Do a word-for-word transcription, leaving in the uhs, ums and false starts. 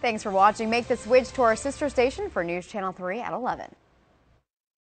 Thanks for watching. Make the switch to our sister station for News Channel three at eleven.